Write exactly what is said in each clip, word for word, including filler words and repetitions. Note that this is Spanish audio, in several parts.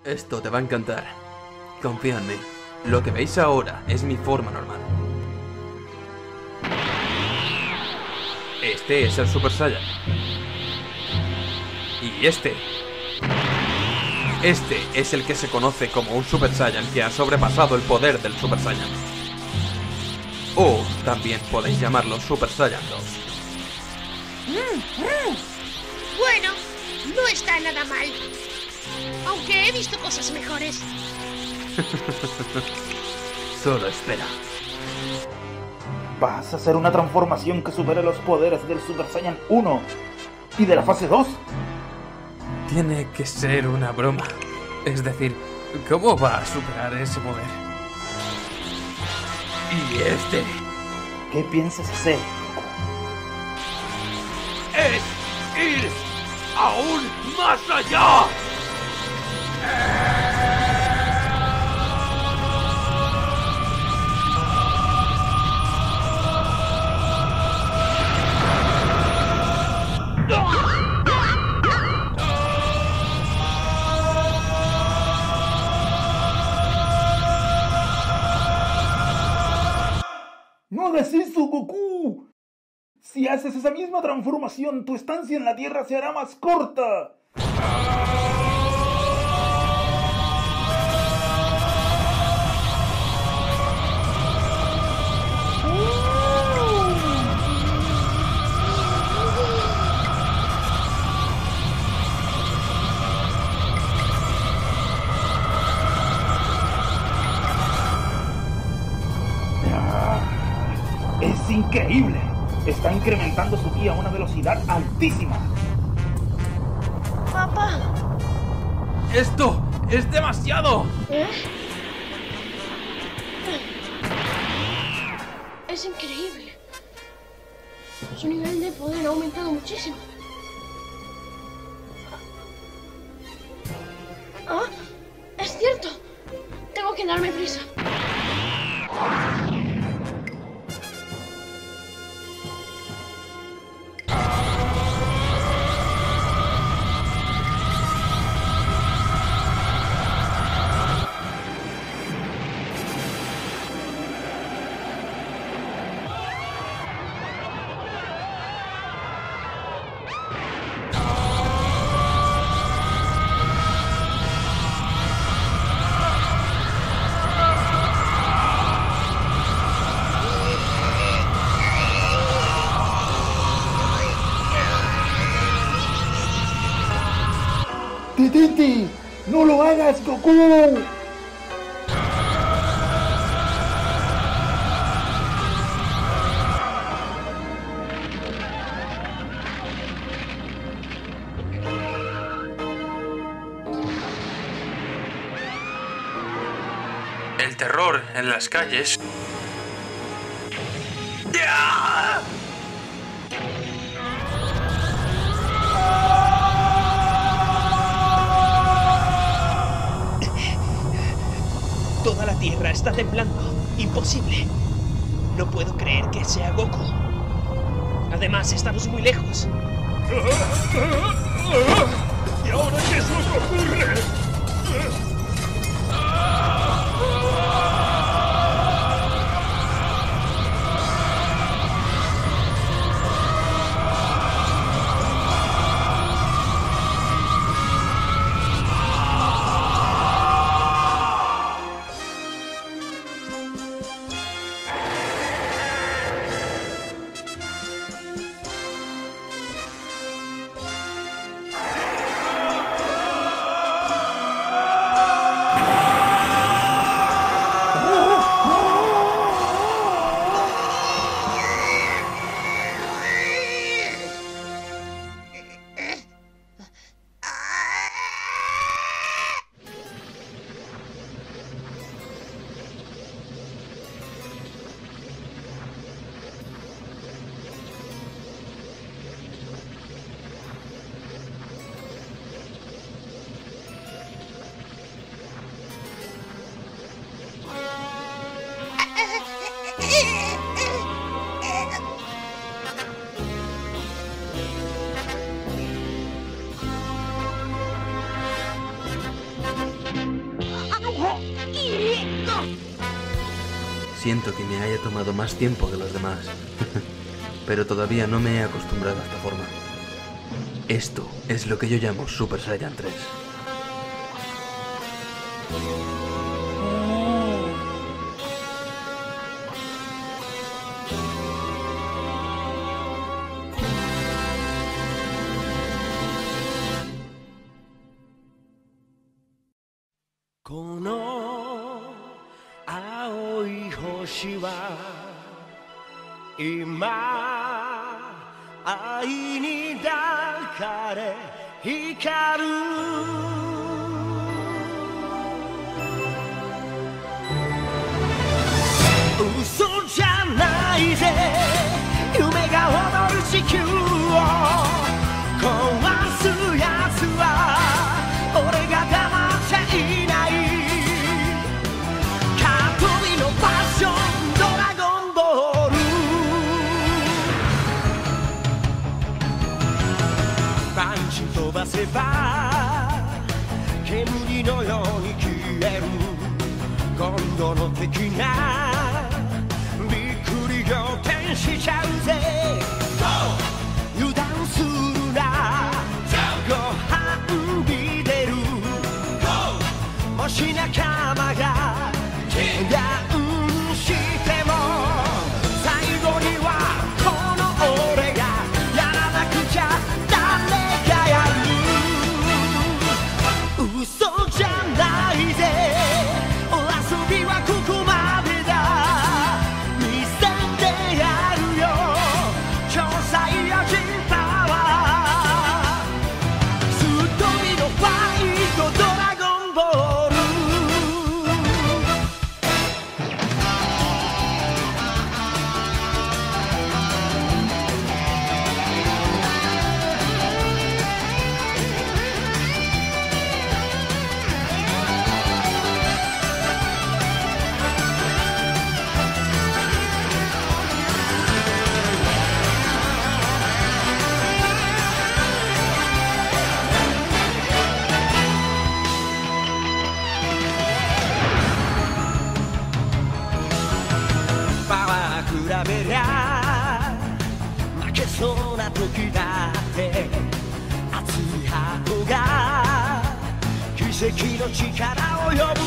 Esto te va a encantar. Confía en mí. Lo que veis ahora es mi forma normal. Este es el Super Saiyan. Y este... Este es el que se conoce como un Super Saiyan que ha sobrepasado el poder del Super Saiyan. O también podéis llamarlo Super Saiyan dos. Mm, mm. Bueno, no está nada mal. Aunque he visto cosas mejores. Solo espera. ¿Vas a hacer una transformación que supere los poderes del Super Saiyan uno y de la fase dos? Tiene que ser una broma. Es decir, ¿cómo va a superar ese poder? Y este... ¿Qué piensas hacer? ¡Es ir aún más allá! ¡No hagas eso, Goku! Si haces esa misma transformación, tu estancia en la Tierra se hará más corta. ¡Es increíble! Está incrementando su ki a una velocidad altísima. Papá. ¡Esto es demasiado! ¿Eh? Es increíble. Su nivel de poder ha aumentado muchísimo. ¿Ah? ¡Es cierto! Tengo que darme prisa. ¡Tititi! ¡No lo hagas, Goku! El terror en las calles... ¡Ya! Toda la Tierra está temblando. Imposible. No puedo creer que sea Goku. Además, estamos muy lejos. ¿Y ahora qué es lo que ocurre? Siento que me haya tomado más tiempo que los demás, pero todavía no me he acostumbrado a esta forma. Esto es lo que yo llamo Super Saiyan tres.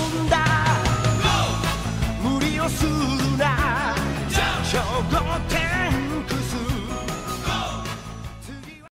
Go!